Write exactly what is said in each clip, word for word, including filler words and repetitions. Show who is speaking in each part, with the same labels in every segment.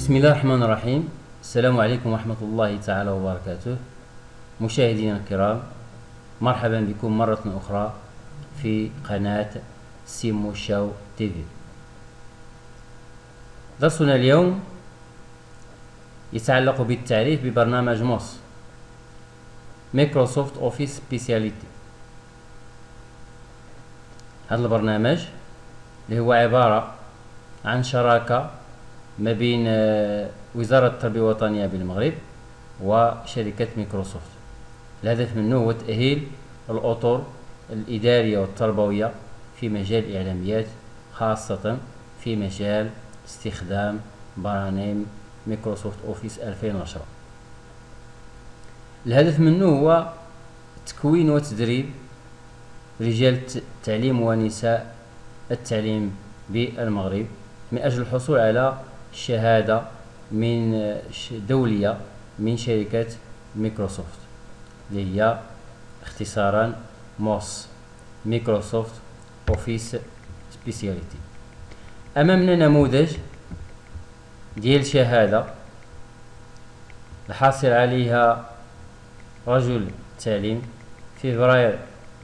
Speaker 1: بسم الله الرحمن الرحيم. السلام عليكم ورحمة الله تعالى وبركاته. مشاهدينا الكرام، مرحبا بكم مرة أخرى في قناة سيمو شاو تي في. درسنا اليوم يتعلق بالتعريف ببرنامج موس مايكروسوفت اوفيس سبيسياليتي. هذا البرنامج اللي هو عبارة عن شراكة ما بين وزارة التربية الوطنية بالمغرب وشركة مايكروسوفت. الهدف منه هو تأهيل الأطر الإدارية والتربوية في مجال الإعلاميات، خاصة في مجال استخدام برامج مايكروسوفت اوفيس ألفين وعشرة. الهدف منه هو تكوين وتدريب رجال التعليم ونساء التعليم بالمغرب من أجل الحصول على شهادة من دولية من شركة مايكروسوفت، اللي هي اختصارا موس مايكروسوفت اوفيس سبيسياليتي. أمامنا نموذج ديال شهادة الحاصل عليها رجل التعليم في فبراير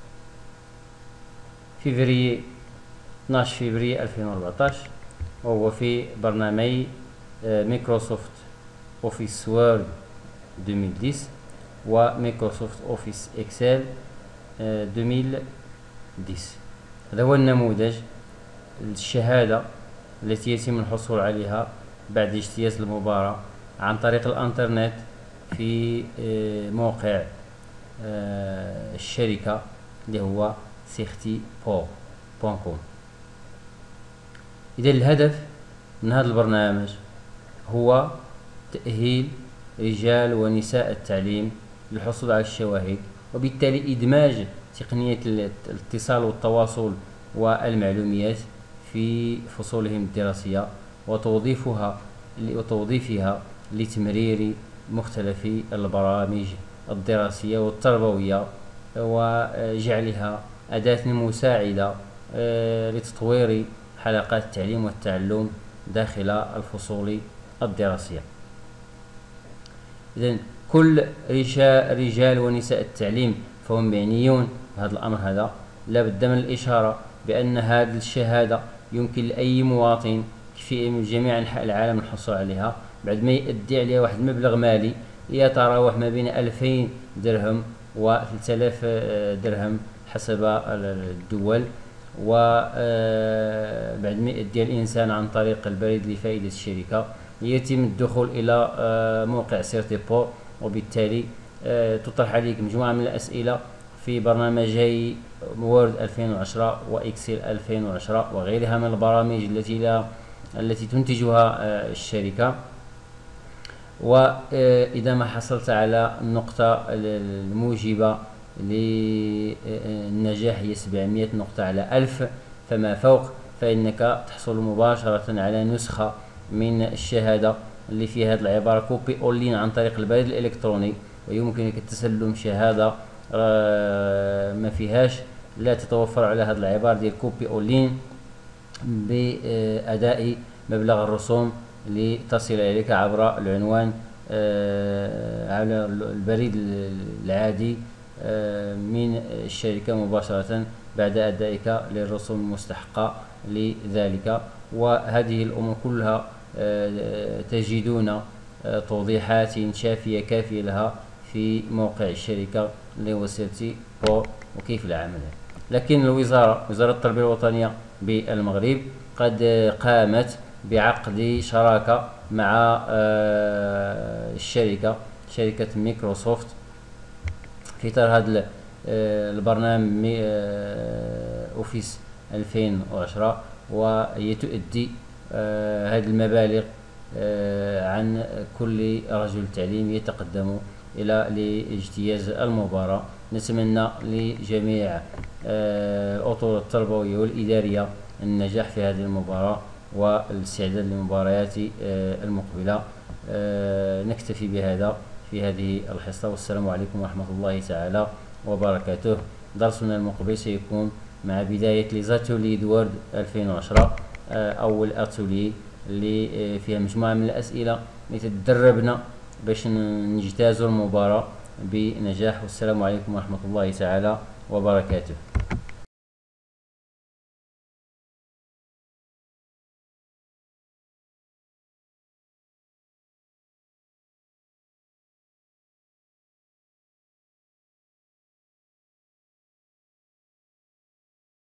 Speaker 1: فيفري اثناش فبراير ألفين وأربعطاش، وهو في برنامج مايكروسوفت اوفيس وورد ألفين وعشرة ومايكروسوفت اوفيس اكسل ألفين وعشرة. هذا هو النموذج الشهادة التي يتم الحصول عليها بعد اجتياز المباراة عن طريق الانترنت في موقع الشركة اللي هو سيختي بو بوان كوم. إذا الهدف من هذا البرنامج هو تأهيل رجال ونساء التعليم للحصول على الشواهد، وبالتالي إدماج تقنية الاتصال والتواصل والمعلومات في فصولهم الدراسية، وتوظيفها وتوظيفها لتمرير مختلف البرامج الدراسية والتربوية، وجعلها أداة مساعدة لتطوير حلقات التعليم والتعلم داخل الفصول الدراسية. إذن كل رجال ونساء التعليم فهم معنيون بهذا الأمر هذا. لا بد من الإشارة بأن هذه الشهادة يمكن لأي مواطن في جميع أنحاء العالم الحصول عليها بعد ما يؤدي عليها واحد المبلغ مالي يتراوح ما بين ألفين درهم و ثلاثة آلاف درهم حسب الدول. وبعد ما يؤدي الإنسان عن طريق البريد لفائدة الشركة يتم الدخول إلى موقع سيرتي بو، وبالتالي تطرح عليك مجموعة من الأسئلة في برنامجي وورد ألفين وعشرة وإكسل ألفين وعشرة وغيرها من البرامج التي لا التي تنتجها الشركة. وإذا ما حصلت على النقطة الموجبة للنجاح هي سبعمائة نقطة على ألف فما فوق، فإنك تحصل مباشرة على نسخة من الشهادة اللي فيها هذه العبارة كوبي أونلاين عن طريق البريد الإلكتروني، ويمكنك تسلم شهادة ما فيهاش لا تتوفر على هذه العبارة ديال كوبي أونلاين بأداء مبلغ الرسوم لتصل إليك عبر العنوان على البريد العادي من الشركة مباشرة بعد أدائك للرسوم المستحقة لذلك. وهذه الأمور كلها تجدون توضيحات شافية كافية لها في موقع الشركة اللي هو سيرتي بو وكيف العمل. لكن الوزارة وزارة التربية الوطنية بالمغرب قد قامت بعقد شراكة مع الشركة شركة مايكروسوفت في إطار هذا البرنامج اوفيس ألفين وعشرة، وهي تؤدي هذه المبالغ عن كل رجل تعليم يتقدم إلى لاجتياز المباراة. نتمنى لجميع الأطر التربوية والإدارية النجاح في هذه المباراة والاستعداد للمباريات المقبلة. نكتفي بهذا في هذه الحصة، والسلام عليكم ورحمة الله تعالى وبركاته. درسنا المقبل سيكون مع بداية لزاتولي وورد ألفين وعشرة، أول أتولي اللي آه، فيها مجموعة من الأسئلة اللي تدربنا باش نجتازوا المباراة بنجاح. والسلام عليكم ورحمة الله تعالى وبركاته.